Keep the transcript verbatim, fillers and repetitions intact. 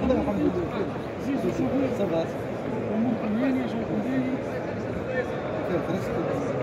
الله الحمد لله. زيزو شوفوا صافا. الامور مزيانه شغل مزيان. فيه فريسك.